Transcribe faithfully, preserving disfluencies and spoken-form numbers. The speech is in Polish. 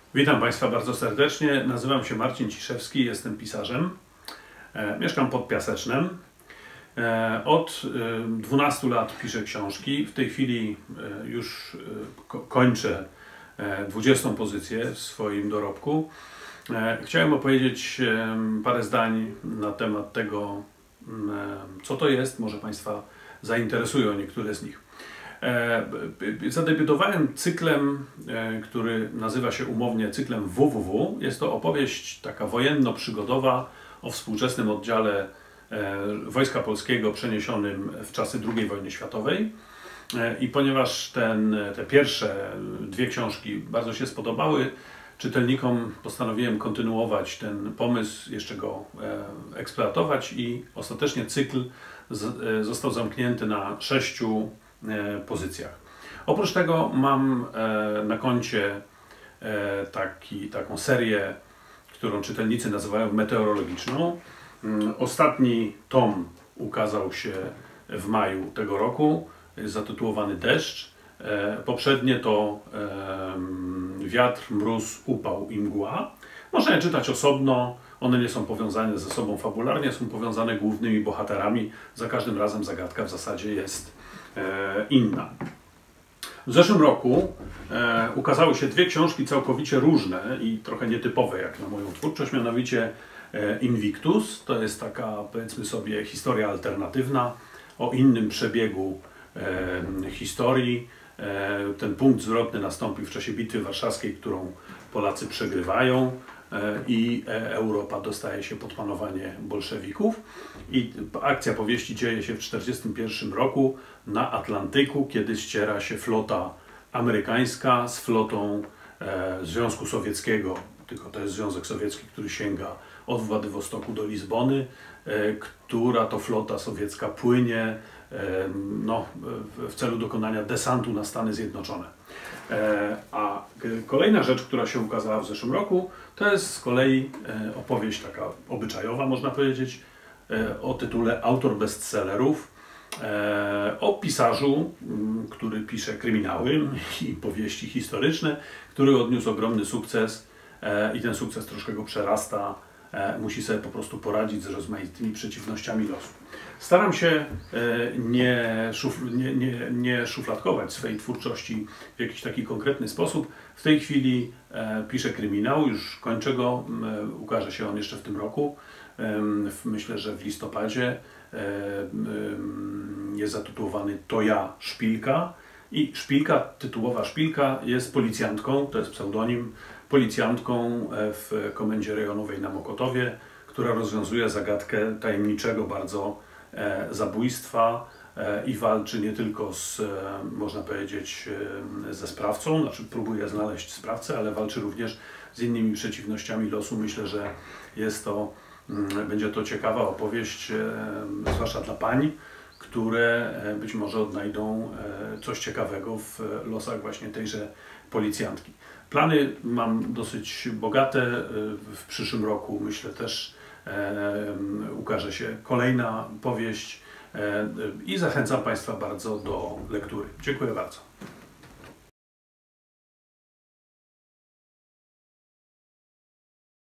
Witam Państwa bardzo serdecznie. Nazywam się Marcin Ciszewski, jestem pisarzem. E, mieszkam pod Piasecznem. E, od e, dwunastu lat piszę książki. W tej chwili e, już e, ko kończę e, dwudziestą pozycję w swoim dorobku. E, chciałem opowiedzieć e, parę zdań na temat tego, e, co to jest. Może Państwa zainteresują niektóre z nich. Zadebiutowałem cyklem, który nazywa się umownie cyklem W W W. Jest to opowieść taka wojenno-przygodowa o współczesnym oddziale Wojska Polskiego przeniesionym w czasy drugiej wojny światowej. I ponieważ ten, te pierwsze dwie książki bardzo się spodobały czytelnikom, postanowiłem kontynuować ten pomysł, jeszcze go eksploatować i ostatecznie cykl został zamknięty na sześciu pozycjach. Oprócz tego mam na koncie taki, taką serię, którą czytelnicy nazywają meteorologiczną. Ostatni tom ukazał się w maju tego roku, jest zatytułowany Deszcz. Poprzednie to Wiatr, Mróz, Upał i Mgła. Można je czytać osobno, one nie są powiązane ze sobą fabularnie, są powiązane głównymi bohaterami. Za każdym razem zagadka w zasadzie jest inna. W zeszłym roku e, ukazały się dwie książki całkowicie różne i trochę nietypowe jak na moją twórczość, mianowicie e, Invictus, to jest taka, powiedzmy sobie, historia alternatywna o innym przebiegu e, historii. E, ten punkt zwrotny nastąpił w czasie Bitwy Warszawskiej, którą Polacy przegrywają i Europa dostaje się pod panowanie bolszewików. I akcja powieści dzieje się w tysiąc dziewięćset czterdziestym pierwszym roku na Atlantyku, kiedy ściera się flota amerykańska z flotą e, Związku Sowieckiego, tylko to jest Związek Sowiecki, który sięga od Władywostoku do Lizbony, e, która to flota sowiecka płynie e, no, w, w celu dokonania desantu na Stany Zjednoczone. A kolejna rzecz, która się ukazała w zeszłym roku, to jest z kolei opowieść taka obyczajowa, można powiedzieć, o tytule Autor bestsellerów, o pisarzu, który pisze kryminały i powieści historyczne, który odniósł ogromny sukces i ten sukces troszkę go przerasta. Musi sobie po prostu poradzić z rozmaitymi przeciwnościami losu. Staram się nie, szuf, nie, nie, nie szufladkować swojej twórczości w jakiś taki konkretny sposób. W tej chwili piszę kryminał, już kończę go, ukaże się on jeszcze w tym roku. Myślę, że w listopadzie. Jest zatytułowany To ja, Szpilka. I Szpilka, tytułowa Szpilka jest policjantką, to jest pseudonim, policjantką w Komendzie Rejonowej na Mokotowie, która rozwiązuje zagadkę tajemniczego bardzo zabójstwa i walczy nie tylko z, można powiedzieć, ze sprawcą, znaczy próbuje znaleźć sprawcę, ale walczy również z innymi przeciwnościami losu. Myślę, że jest to, będzie to ciekawa opowieść, zwłaszcza dla pań, które być może odnajdą coś ciekawego w losach właśnie tejże policjantki. Plany mam dosyć bogate. W przyszłym roku, myślę, też ukaże się kolejna powieść i zachęcam Państwa bardzo do lektury. Dziękuję bardzo.